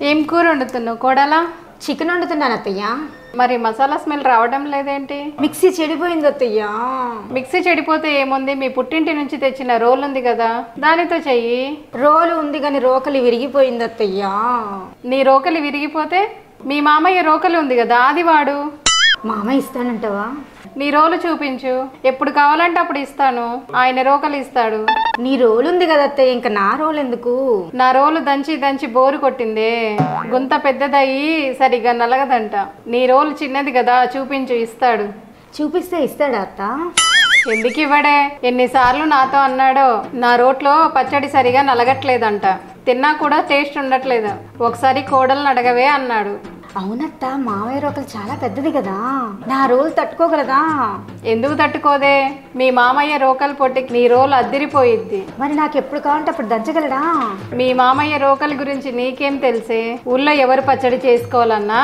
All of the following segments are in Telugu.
ఏం కూర వండుతున్నావు కోడలా? చికెన్ వండుతున్నాను అత్తయ్య. మరి మసాలా స్మెల్ రావడం లేదేంటి? మిక్సీ చెడిపోయింది అత్తయ్య. మిక్సీ చెడిపోతే ఏముంది, మీ పుట్టింటి నుంచి తెచ్చిన రోల్ ఉంది కదా, దానితో చెయ్యి. రోలు ఉంది కానీ రోకలి విరిగిపోయింది అత్తయ్య. నీ రోకలి విరిగిపోతే మీ మామయ్య రోకలి ఉంది కదా, అది వాడు. మామ ఇస్తానంటావా? నీ రోలు చూపించు, ఎప్పుడు కావాలంటే అప్పుడు ఇస్తాను. ఆయన రోకలి ఇస్తాడు. నీ రోలు ఉంది కదా అత్తయ్య, ఇంకా నా రోలు ఎందుకు? నా రోలు దంచి దంచి బోరు కొట్టిందే, గుంత పెద్దదయ్యి సరిగా నలగదంట. నీ రోలు చిన్నది కదా, చూపించు, ఇస్తాడు. చూపిస్తే ఇస్తాడా అత్త? ఎందుకు ఇవ్వడే? ఎన్నిసార్లు నాతో అన్నాడో, నా రోట్లో పచ్చడి సరిగా నలగట్లేదంట, తిన్నా కూడా టేస్ట్ ఉండట్లేదు, ఒకసారి కోడలను అడగవే అన్నాడు. అవునత్త, మావయ్య రోకలు చాలా పెద్దది కదా, నా రోలు తట్టుకోగలదా? ఎందుకు తట్టుకోదే? మీ మామయ్య రోకలు పొట్టికి నీ రోలు అద్దిరిపోయిద్ది. మరి నాకు ఎప్పుడు కావాలంటే అప్పుడు దంచగలడా? మీ మామయ్య రోకలి గురించి నీకేం తెలిసే? ఊళ్ళో ఎవరు పచ్చడి చేసుకోవాలన్నా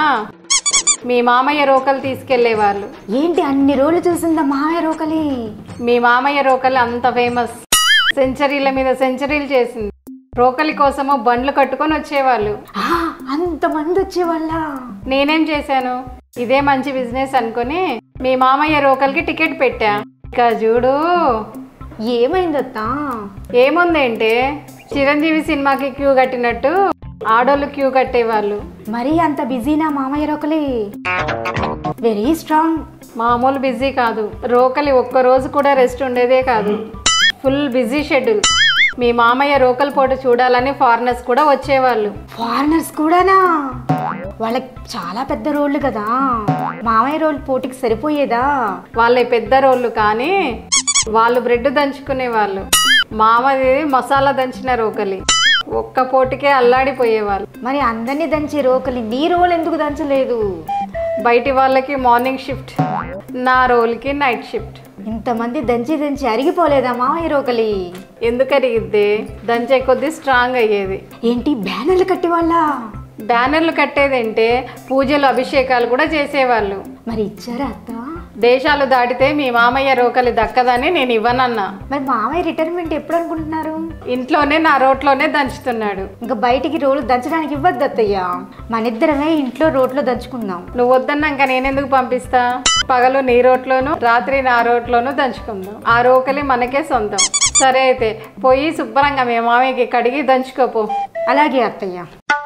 మీ మామయ్య రోకలు తీసుకెళ్లేవాళ్ళు. ఏంటి అన్ని రోలు చూసిందా మావయ్య రోకలి? మీ మామయ్య రోకలి అంత ఫేమస్, సెంచరీల మీద సెంచరీలు చేసింది. రోకలి కోసము బండ్లు కట్టుకొని వచ్చేవాళ్ళు. అంతమంది వచ్చేవాళ్ళ? నేనేం చేశాను, ఇదే మంచి బిజినెస్ అనుకుని మీ మామయ్య రోకలికి టికెట్ పెట్టా. ఇక చూడు ఏమైందత్త? ఏముందేంటే, చిరంజీవి సినిమాకి క్యూ కట్టినట్టు ఆడోళ్ళు క్యూ కట్టేవాళ్ళు. మరీ అంత బిజీనా మామయ్య రోకలి? Very strong. మామూలు బిజీ కాదు, రోకలి ఒక్కరోజు కూడా రెస్ట్ ఉండేదే కాదు, ఫుల్ బిజీ షెడ్యూల్. మీ మామయ్య రోకల్ పోటు చూడాలని ఫారినర్స్ కూడా వచ్చేవాళ్ళు. ఫారినర్స్ కూడానా? వాళ్ళకి చాలా పెద్ద రోళ్ళు కదా, మామయ్య రోల్ పోటీకి సరిపోయేదా? వాళ్ళ పెద్ద రోళ్ళు కానీ వాళ్ళు బ్రెడ్ దంచుకునే వాళ్ళు. మామది మసాలా దంచిన రోకలి, ఒక్క పోటీకే అల్లాడిపోయేవాళ్ళు. మరి అందరినీ దంచే రోకలి నీ రోల్ ఎందుకు దంచలేదు? బయటి వాళ్ళకి మార్నింగ్ షిఫ్ట్, నా రోల్కి నైట్ షిఫ్ట్. ఇంతమంది దంచి దంచి అరిగిపోలేదా మామయ్య రోకలి? ఎందుకు అరిగిద్ది? దంచే కొద్దీ స్ట్రాంగ్ అయ్యేది. ఏంటి బ్యానర్లు కట్టి వాళ్ళ? బ్యానర్లు కట్టేదంటే పూజలు అభిషేకాలు కూడా చేసేవాళ్ళు. మరి ఇచ్చారా అత్త? దేశాలు దాటితే మీ మామయ్య రోకలి దక్కదని నేను ఇవ్వనన్నా. మరి మామయ్య రిటైర్మెంట్ ఎప్పుడు అనుకుంటున్నారు? ఇంట్లోనే నా రోట్లోనే దంచుతున్నాడు. ఇంకా బయటికి రోలు దంచడానికి ఇవ్వద్దు అత్తయ్య, మనిద్దరమే ఇంట్లో రోట్లో దంచుకుందాం. నువ్వు వద్దన్నాక నేనెందుకు పంపిస్తా? పగలు నీ రోట్లోను, రాత్రి నా రోట్లోనూ దంచుకుందాం. ఆ రోకలి మనకే సొంతం. సరే అయితే పోయి శుభ్రంగా మీ మామయ్యకి కడిగి దంచుకోపో. అలాగే అత్తయ్య.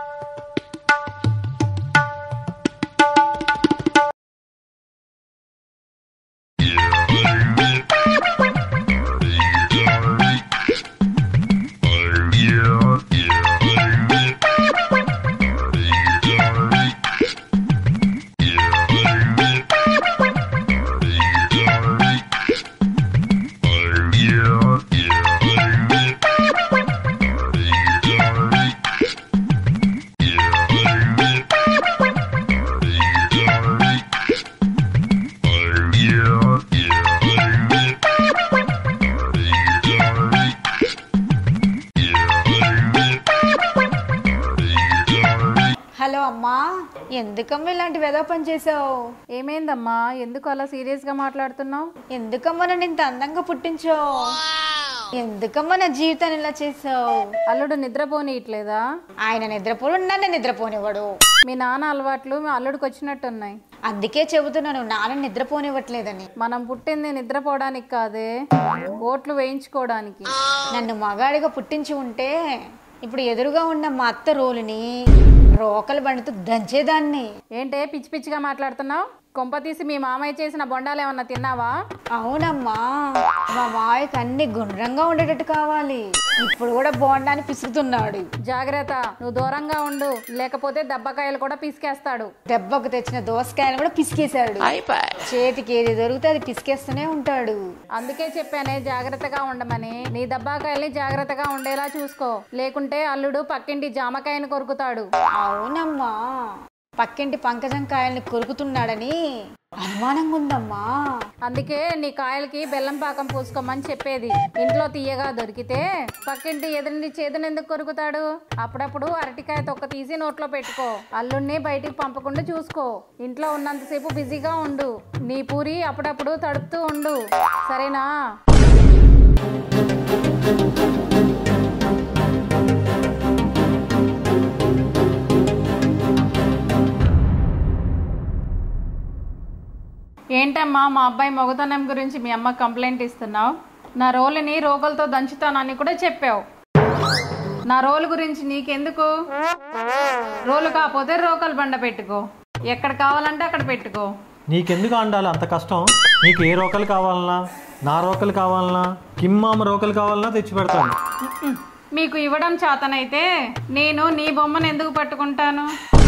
హలో అమ్మా, ఎందుకమ్మా ఇలాంటి వెధవ పని చేసావు? ఏమైందమ్మా, ఎందుకు అలా సీరియస్గా మాట్లాడుతున్నావు? ఎందుకమ్మా నన్ను ఇంత అందంగా పుట్టించావు? ఎందుకమ్మా నా జీవితాన్ని ఇలా చేసావు? అల్లుడు నిద్రపోనీయట్లేదా? ఆయన నిద్రపోడు, నన్ను నిద్రపోనివ్వడు. మీ నాన్న అలవాట్లు మీ అల్లుడికి వచ్చినట్టున్నాయి. అందుకే చెబుతున్నాను, నాన్న నిద్రపోనివ్వట్లేదని. మనం పుట్టింది నిద్రపోవడానికి కాదే, ఓట్లు వేయించుకోవడానికి. నన్ను మగాడిగా పుట్టించి ఉంటే ఇప్పుడు ఎదురుగా ఉన్న మా అత్త రోలుని రోకలి బండితో దంచేదాన్ని. ఏంటే పిచ్చి పిచ్చిగా మాట్లాడుతున్నావు? కొంప తీసి మీ మామయ్య చేసిన బొండాలు ఏమన్నా తిన్నావా? అవునమ్మా, మా మావయ్యకి అన్ని గుండ్రంగా ఉండేటట్టు కావాలి. ఇప్పుడు కూడా బోండాన్ని పిసుకుతున్నాడు. జాగ్రత్త, నువ్వు దూరంగా ఉండు, లేకపోతే దెబ్బకాయలు కూడా పిసికేస్తాడు. దెబ్బకు తెచ్చిన దోసకాయలు కూడా పిసికేశాడు. చేతికి ఏది దొరికితే అది పిసికేస్తూనే ఉంటాడు. అందుకే చెప్పానే జాగ్రత్తగా ఉండమని. నీ దెబ్బకాయల్ని జాగ్రత్తగా ఉండేలా చూసుకో, లేకుంటే అల్లుడు పక్కింటి జామకాయని కొరుకుతాడు. అవునమ్మా, పక్కింటి పంకజంకాయల్ని కొరుకుతున్నాడని అనుమానంగా ఉందమ్మా. అందుకే నీ కాయలకి బెల్లం పాకం పూసుకోమని చెప్పేది. ఇంట్లో తీయగా దొరికితే పక్కింటి ఎదురుని చేదుని ఎందుకు కొరుకుతాడు? అప్పుడప్పుడు అరటికాయ తొక్క తీసి నోట్లో పెట్టుకో. అల్లుడిని బయటికి పంపకుండా చూసుకో. ఇంట్లో ఉన్నంతసేపు బిజీగా ఉండు. నీ పూరి అప్పుడప్పుడు తడుపుతూ ఉండు, సరేనా? ఏంటమ్మా మా అబ్బాయి మొగతనం గురించి మీ అమ్మ కంప్లైంట్ ఇస్తున్నావు? నా రోలుని రోకలతో దంచుతానని కూడా చెప్పావు. నా రోలు గురించి నీకెందుకు? రోలు కాకపోతే రోకలు బండ పెట్టుకో, ఎక్కడ కావాలంటే అక్కడ పెట్టుకో. నీకెందుకు అండాలి అంత కష్టం? నీకు ఏ రోకలు కావాలన్నా, నా రోకలు కావాలన్నా, కిమ్మామ రోకలు కావాలన్నా తెచ్చి పెడతాను. మీకు ఇవ్వడం చేతనైతే నేను నీ బొమ్మను ఎందుకు పట్టుకుంటాను?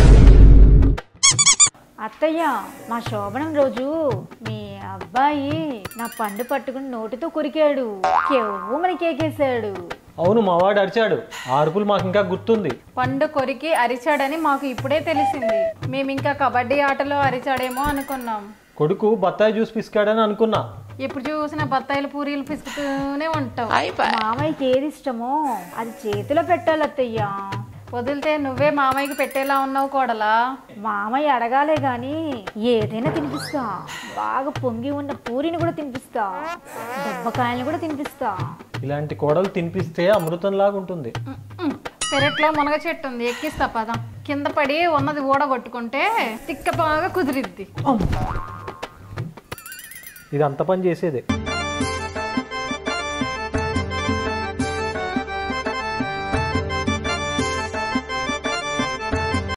అత్తయ్య, మా శోభనం రోజు మీ అబ్బాయి నా పండు పట్టుకుని నోటితో కొరికాడు, కెవ్వుమని కేకేశాడు. అవును, మా వాడు అరిచాడు. ఆ అరుపులు మాకు ఇంకా గుర్తుంది. పండు కొరికి అరిచాడని మాకు ఇప్పుడే తెలిసింది. మేము ఇంకా కబడ్డీ ఆటలో అరిచాడేమో అనుకున్నాం. కొడుకు బత్తాయి జ్యూస్ పిసికాడని అనుకున్నా. ఎప్పుడు చూసిన బత్తాయిలు పూరీలు పిసుకుతూనే ఉంటావు. మామయ్యకి ఏది ఇష్టమో అది చేతిలో పెట్టాలి అత్తయ్య. వదిలితే నువ్వే మామయ్యకి పెట్టేలా ఉన్నావు కోడలా. మామయ్య అడగాలే గాని ఏదైనా తినిపిస్తా. బాగా పొంగి ఉన్న పూరిని కూడా తినిపిస్తా, దెబ్బకాయలను కూడా తినిపిస్తా. ఇలాంటి కోడలు తినిపిస్తే అమృతంలాగా ఉంటుంది. పెరట్లో మునగ చెట్టు ఉంది, ఎక్కిస్తా పదం. కింద పడి ఉన్నది ఊడగొట్టుకుంటే తిక్క బాగా కుదిరిద్ది. ఇది అంత పని చేసేదే.